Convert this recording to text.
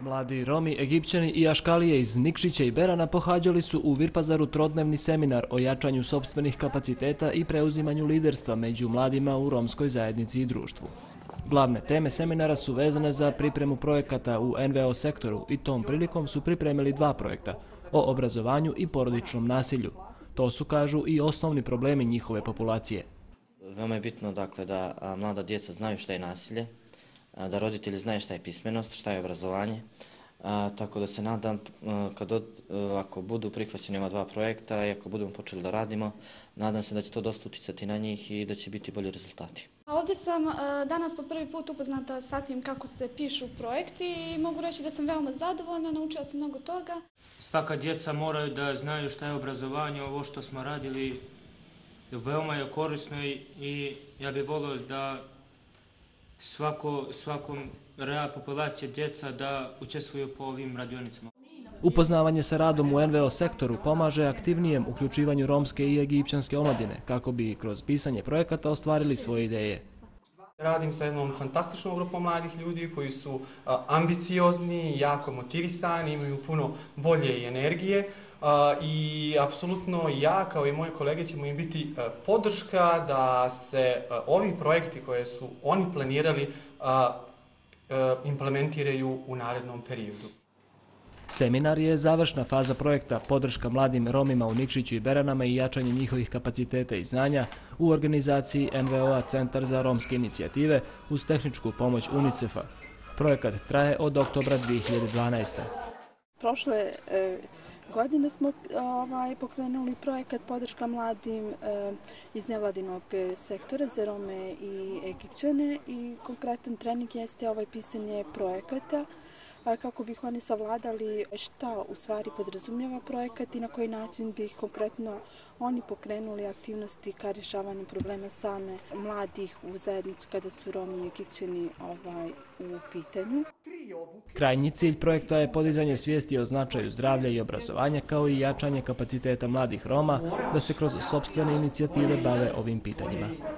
Mladi Romi, Egipćani i Aškalije iz Nikšića i Berana pohađali su u Virpazaru trodnevni seminar o jačanju sopstvenih kapaciteta i preuzimanju liderstva među mladima u romskoj zajednici i društvu. Glavne teme seminara su vezane za pripremu projekata u NVO sektoru i tom prilikom su pripremili 2 projekta o obrazovanju i porodičnom nasilju. To su, kažu, i osnovni problemi njihove populacije. Veoma je bitno dakle, da mlada djeca znaju šta je nasilje, da roditelji znaju šta je pismenost, šta je obrazovanje. Tako da se nadam, ako budu prihvaćeni ova 2 projekta i ako budemo počeli da radimo, nadam se da će to dosta uticati na njih i da će biti bolji rezultati. Ovdje sam danas po prvi put upoznata sa tim kako se pišu projekti i mogu reći da sam veoma zadovoljna, naučila sam mnogo toga. Svaka djeca moraju da znaju šta je obrazovanje, ovo što smo radili veoma je korisno i ja bih volio da svakom rea populacije djeca da učestvuju po ovim radionicama. Upoznavanje sa radom u NVO sektoru pomaže aktivnijem uključivanju romske i egipćanske omladine kako bi kroz pisanje projekata ostvarili svoje ideje. Radim sa jednom fantastičnom grupom mladih ljudi koji su ambiciozni, jako motivisani, imaju puno volje i energije i apsolutno ja kao i moji kolege ćemo im biti podrška da se ovi projekti koje su oni planirali implementiraju u narednom periodu. Seminar je završna faza projekta podrška mladim Romima u Nikšiću i Beranama i jačanje njihovih kapaciteta i znanja u organizaciji NVO-a Centar za romske inicijative uz tehničku pomoć UNICEF-a. Projekat traje od oktobra 2012. Prošle godine smo pokrenuli projekat podrška mladim iz nevladinog sektora za Rome i Egipćane i konkretan trening jeste pisanje projekata kako bih oni savladali šta u stvari podrazumijeva projekat i na koji način bi konkretno oni pokrenuli aktivnosti ka rješavanju problema same mladih u zajednicu kada su Romi i Egipćani u pitanju. Krajnji cilj projekta je podizanje svijesti o značaju zdravlja i obrazovanja kao i jačanje kapaciteta mladih Roma da se kroz sopstvene inicijative bave ovim pitanjima.